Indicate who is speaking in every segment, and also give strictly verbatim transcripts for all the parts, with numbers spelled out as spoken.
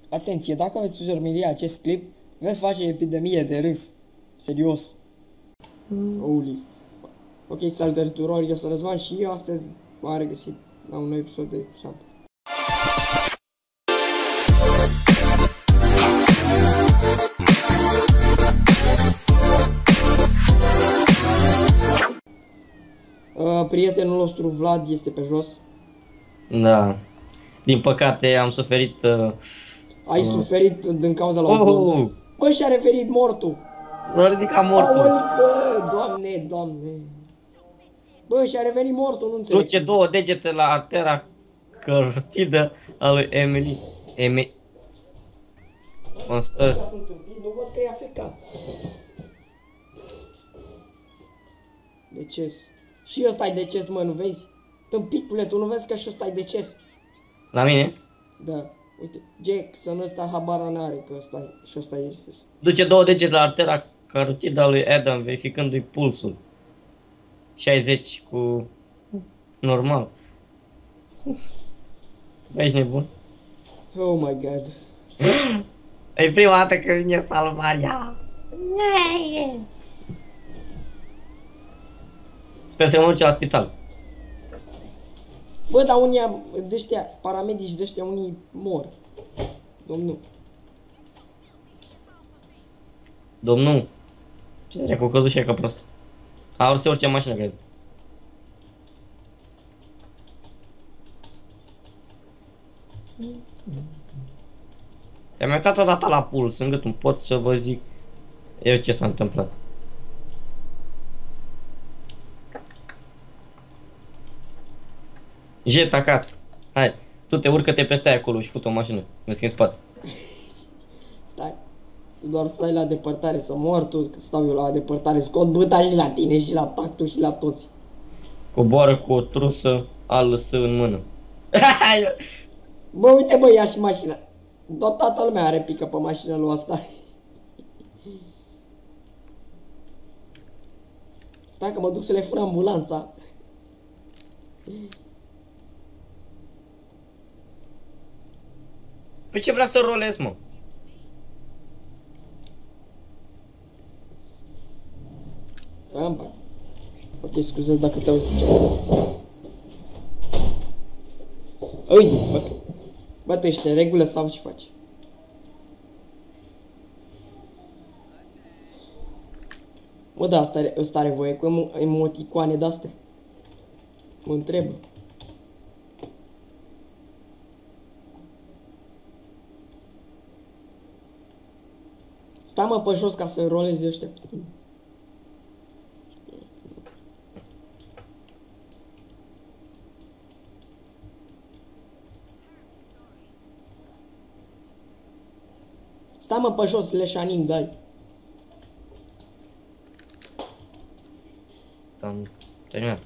Speaker 1: Atenție, dacă veți urmări acest clip, veți face epidemie de râs. Serios. Mm. Holy fuck. Ok, salutări tuturor, eu sunt Răzvan și eu astăzi v-am regăsit la un nou episod de Samp. Uh, prietenul nostru Vlad este pe jos.
Speaker 2: Da. Din păcate am suferit... Uh,
Speaker 1: Ai uh, suferit din cauza la o
Speaker 2: oh,
Speaker 1: blondă. Bă, și-a referit mortul.
Speaker 2: S-a ridicat mortul.
Speaker 1: Aolică, doamne, doamne. Bă, și-a revenit mortul, nu înțeleg.
Speaker 2: Duce două degete la artera carotidă a lui Emily. Emi... Constă...
Speaker 1: Ăștia sunt împiți, nu văd că e afecat. Deces. Și ăsta-i deces, mă, nu vezi? Tâmpitule, tu nu vezi că și ăsta-i deces?
Speaker 2: La mine?
Speaker 1: Da. Uite, Jackson ăsta habar n-are că ăsta și ăsta e.
Speaker 2: Duce două degete la artera carotidă a lui Adam, verificându-i pulsul. șaizeci cu... normal. Bă, ești nebun?
Speaker 1: Oh my god.
Speaker 2: E prima dată când vine salvarea. Sper să mă duce la spital.
Speaker 1: Bă, dar unii de-ăștia, paramedici de-ăștia, unii mor. Domnul.
Speaker 2: Domnul. Ce dracu, căzut și ca prost. A vrut să urce în mașină, cred. Te-am uitat odată la puls, în gâtul, pot să vă zic eu ce s-a întâmplat. Jet acasă. Hai, tu te urcă-te peste aia acolo și fut o mașină. Mă schimb spate.
Speaker 1: Stai. Tu doar stai la depărtare să mor tu, că stau eu la depărtare, scot băta și la tine și la tactul și la toți.
Speaker 2: Coboară cu o trusă A L S în mână.
Speaker 1: Bă, uite bă, ia și mașina. Tot toată lumea are pică pe mașină lui asta. Stai că mă duc să le fură ambulanța.
Speaker 2: Păi ce vrea să rolez, mă?
Speaker 1: Rampa. Ok, scuzați dacă ți-au zis ceva. Uite, bă. Bă, tu ești în regulă sau ce faci? Mă, da, ăsta are, ăsta are voie cu emoticoane de-astea. Mă întreb. Stai mă pe jos ca să roleze ăștia pe tine. Stai mă pe jos, leșanin, dai.
Speaker 2: Am terminat.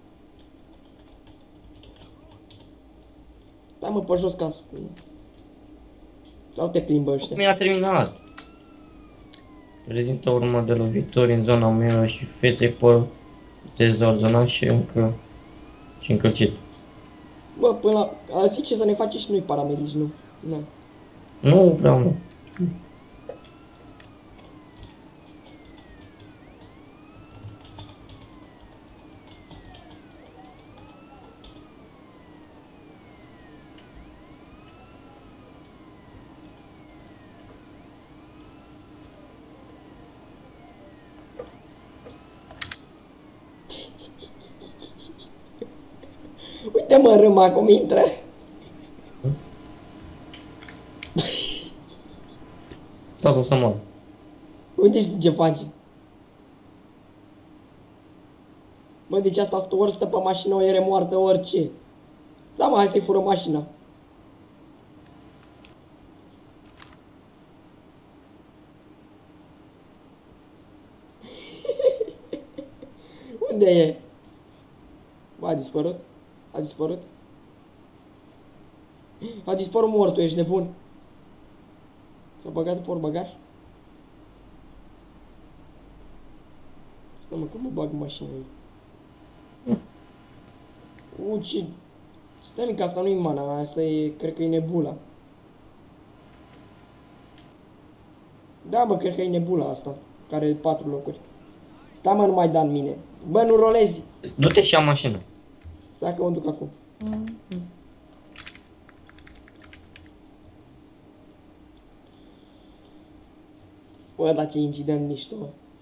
Speaker 1: Stai mă pe jos ca să... Sau te plimbă ăștia.
Speaker 2: Mi-a terminat. Prezintă urmă de lovituri în zona umeră și fețe păr dezordonat și încă... și încălcit.
Speaker 1: Bă, până la... A zice să ne face și noi paramedici, nu? Na.
Speaker 2: Nu vreau, nu.
Speaker 1: Uite mă, râma cum intră.
Speaker 2: S-a dus să mor.
Speaker 1: Uite știi ce faci. Bă, deci asta stă ori stă pe mașină, ori e moartă, orice. Da, mă, hai să-i fură mașina. Unde e? Bă, a dispărut? A dispărut? A dispărut mortul, ești nebun. S-a băgat pe bagaj? Stai mă, că mă bag în mașină ei. U, ce... Stai mică, asta nu e mana, asta e, cred că e nebula. Da, mă, cred că e nebula asta, care are patru locuri. Stai, mă, nu mai da în mine. Bă, nu rolezi.
Speaker 2: Du-te și ia mașină.
Speaker 1: Stai că mă duc acum. Bă, dar ce incident mișto.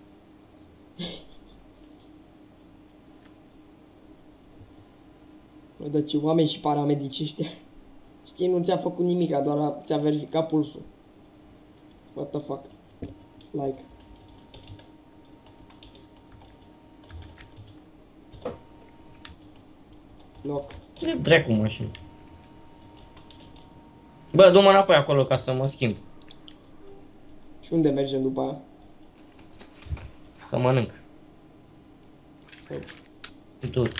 Speaker 1: Bă, dar ce oameni și paramedici ăștia. Știi, nu ți-a făcut nimic, doar ți-a verificat pulsul. What the fuck? Like. Loc.
Speaker 2: Ce dracu mașină. Bă, du-mă înapoi acolo ca să mă schimb.
Speaker 1: Și unde mergem după aia?
Speaker 2: Să mănânc.
Speaker 1: Oh.
Speaker 2: Du-te.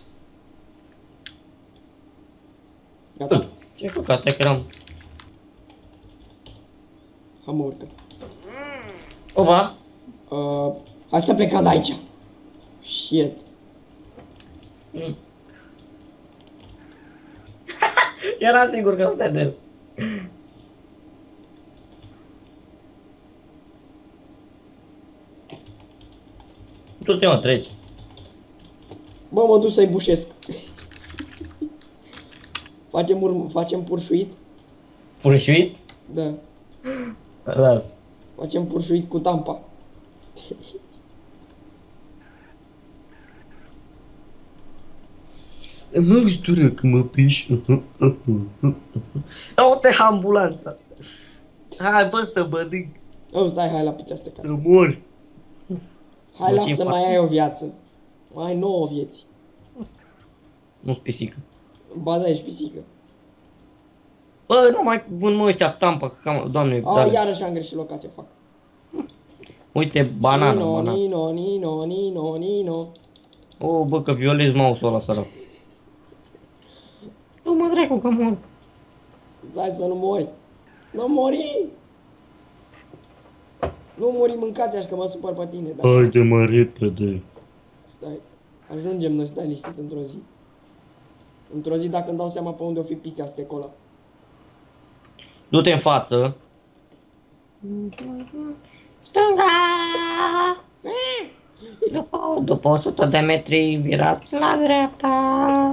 Speaker 1: Gata?
Speaker 2: Ce-ai făcut? Te eram.
Speaker 1: Hai mă urcă.
Speaker 2: Opa!
Speaker 1: Uh, hai să plecăm de aici. Shit.
Speaker 2: Mm. Era sigur că stai de el. Tu te mă treci.
Speaker 1: Bă, mă duc să-i bușesc. Facem, urm facem purșuit?
Speaker 2: Purșuit?
Speaker 1: Da.
Speaker 2: Las.
Speaker 1: Facem purșuit cu tampa.
Speaker 2: Mă ustură că mă piși. Uite ambulanța. Hai bă să mă duc.
Speaker 1: Oh, stai, hai la pizza asta.
Speaker 2: Să mor.
Speaker 1: Hai,
Speaker 2: Mă
Speaker 1: lasă,
Speaker 2: simt
Speaker 1: mai
Speaker 2: fac.
Speaker 1: ai o viață. Mai ai nouă vieți.
Speaker 2: Nu-s pisică.
Speaker 1: Ba da, ești pisică.
Speaker 2: Bă, nu mai bun mă ăștia tampa, că doamne,
Speaker 1: A,
Speaker 2: dale.
Speaker 1: iarăși am greșit locația, fac.
Speaker 2: Uite, banană,
Speaker 1: Nino,
Speaker 2: banană.
Speaker 1: Nino, Nino, Nino, Nino.
Speaker 2: O, bă, că violezi mouse-ul ăla, sărac. Nu mă dracu, că mor.
Speaker 1: Stai să nu mori. Nu mori! Nu mori, mâncați așa că mă supăr pe tine. Dar...
Speaker 2: Haide mă repede.
Speaker 1: Stai. Ajungem noi, stai liniștit într-o zi. Într-o zi, dacă îmi dau seama pe unde o fi pizza asta acolo.
Speaker 2: Du-te în față. Stânga! După, după o sută de metri, virați la dreapta.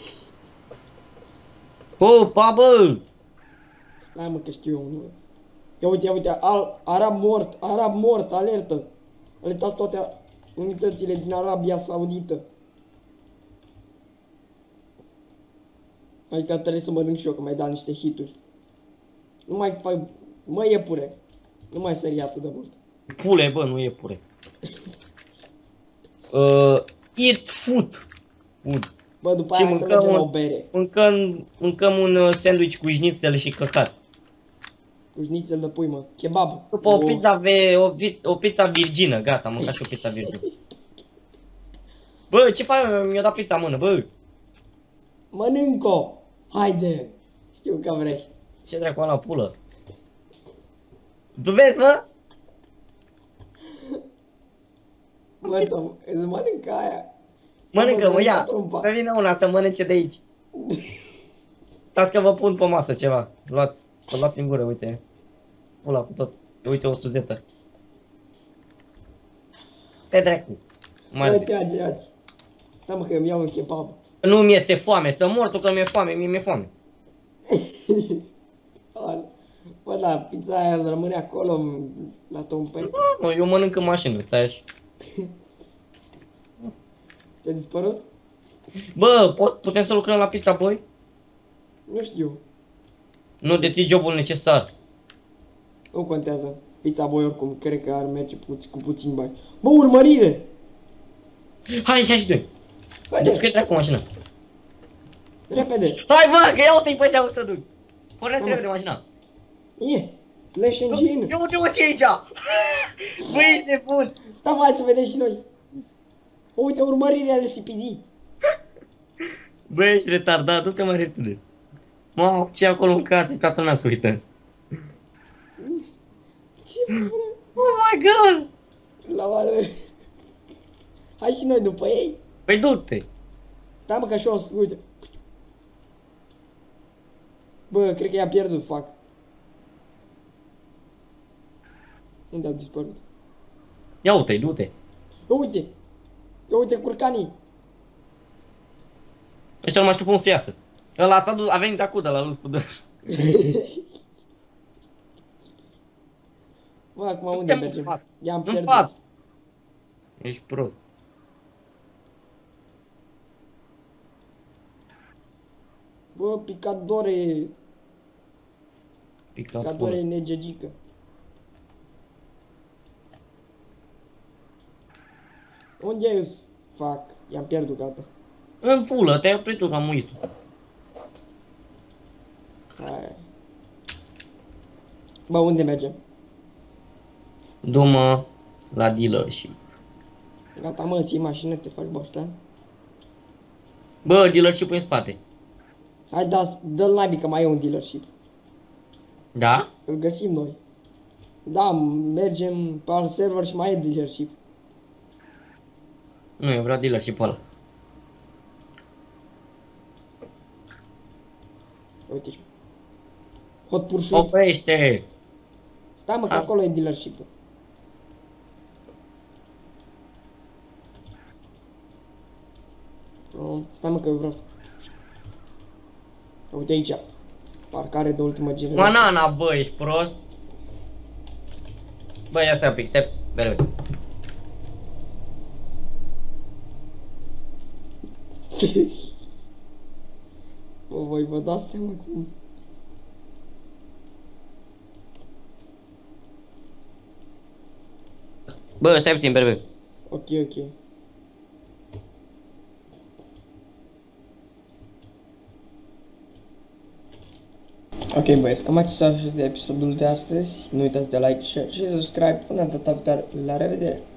Speaker 2: Opa, bă!
Speaker 1: Stai mă că știu eu unul. Ia uite, ia uite, al, arab mort, arab mort, alertă. Alertați toate unitățile din Arabia Saudită. Adică trebuie să mănânc și eu, că mai da niște hituri. Nu mai fac, mă iepure. Nu mai sări atât de mult.
Speaker 2: Pule, bă, nu e pure. Uh, eat food. Food.
Speaker 1: Bă, după
Speaker 2: Și
Speaker 1: aia hai să
Speaker 2: mâncăm
Speaker 1: mergem la
Speaker 2: un-
Speaker 1: o bere.
Speaker 2: Mâncăm, mâncăm un uh, sandwich cu șnițel și căcat.
Speaker 1: Cu șnițel de pui, mă. Kebab.
Speaker 2: După o
Speaker 1: Oh.
Speaker 2: pizza, ve, o, pi- o pizza virgină, gata, am mâncat și o pizza virgină. Bă, ce fac? Mi-a dat pizza în mână, bă.
Speaker 1: Mănânc-o! Haide! Știu că vrei.
Speaker 2: Ce dracu la pulă? Tu vezi, mă?
Speaker 1: Bă, ți-o- îți mănâncă aia. Stai,
Speaker 2: Mănâncă, mă,
Speaker 1: îți
Speaker 2: ia.
Speaker 1: mănâncă trumpa.
Speaker 2: Să vină una să mănânce de aici. Stați că vă pun pe masă ceva. Luați, să luați în gură, uite. Pula cu tot. Uite o suzetă. Pe dracu.
Speaker 1: Bă,
Speaker 2: Mai
Speaker 1: ce faci, ce faci? Stai mă că îmi iau un kebab.
Speaker 2: Nu mi este foame, să mor tu că mi-e foame, mie mi-e foame.
Speaker 1: Bă, da, pizza aia îți rămâne acolo m- la tompei.
Speaker 2: Mă, eu mănânc în mașină, stai așa.
Speaker 1: Ți-a dispărut?
Speaker 2: Bă, pot, putem să lucrăm la Pizza Boy?
Speaker 1: Nu știu.
Speaker 2: Nu deții jobul necesar.
Speaker 1: Nu contează. Pizza Boy oricum cred că ar merge puț- cu puțin bani. Bă, urmărire!
Speaker 2: Hai, hai și doi.
Speaker 1: Haide,
Speaker 2: Descrie cu mașina.
Speaker 1: repede!
Speaker 2: Hai bă, că ia uite-i pe ăștia să duc. Porneți
Speaker 1: Mamă.
Speaker 2: repede mașina.
Speaker 1: E! Slash engine!
Speaker 2: Ia uite-mă ce e aici. Bă, ești nebun.
Speaker 1: Stai, mai să vedem și noi! Uite, urmărirea ale C P D!
Speaker 2: Bă, ești retardat, du-te mai repede. Mamă, ce e acolo în casă, toată lumea se uită.
Speaker 1: Ce pune?
Speaker 2: Oh my god.
Speaker 1: La mare! Hai și noi după ei!
Speaker 2: Păi du-te.
Speaker 1: Stai mă că și eu, o să- uite! Bă, cred că i-a pierdut, fac. Unde au dispărut?
Speaker 2: Ia uite-i, du-te.
Speaker 1: Ia uite! Ia uite curcanii!
Speaker 2: Ăștia nu mai știu cum să iasă. Ăla s-a dus, a venit acum de la lui cu dă.
Speaker 1: Bă, acum unde
Speaker 2: Du-te,
Speaker 1: mergem?
Speaker 2: mă,
Speaker 1: I-am
Speaker 2: în
Speaker 1: pierdut.
Speaker 2: față. Ești prost.
Speaker 1: Bă, picadore!
Speaker 2: Picat
Speaker 1: Picadore
Speaker 2: pula.
Speaker 1: negegică. Unde ești? Fac, i-am pierdut, gata.
Speaker 2: În pulă, te-ai oprit tu ca muistul.
Speaker 1: Hai. Bă, unde mergem?
Speaker 2: Du-mă la dealership.
Speaker 1: Gata, mă, ții mașină, te faci boștan.
Speaker 2: Bă, dealership-ul în spate.
Speaker 1: Hai, da, dă-l naibii că mai e un dealership.
Speaker 2: Da?
Speaker 1: Îl găsim noi. Da, mergem pe alt server și mai e dealership.
Speaker 2: Nu, eu vreau dealership-ul ăla.
Speaker 1: Uite ce. Hot Pursuit.
Speaker 2: Oprește!
Speaker 1: Stai mă, că
Speaker 2: A.
Speaker 1: acolo e dealership-ul. Nu, stai mă că eu vreau să... Uite aici. Parcare de ultimă generație.
Speaker 2: Banana, bă, ești prost? Bă, ia stai un pic, stai, bere.
Speaker 1: Bă, voi vă dați seama cum...
Speaker 2: Bă, stai puțin, bere.
Speaker 1: Ok, ok. Ok, băieți, cam acesta a fost de episodul de astăzi. Nu uitați de like, share și subscribe. Până data viitoare, la revedere!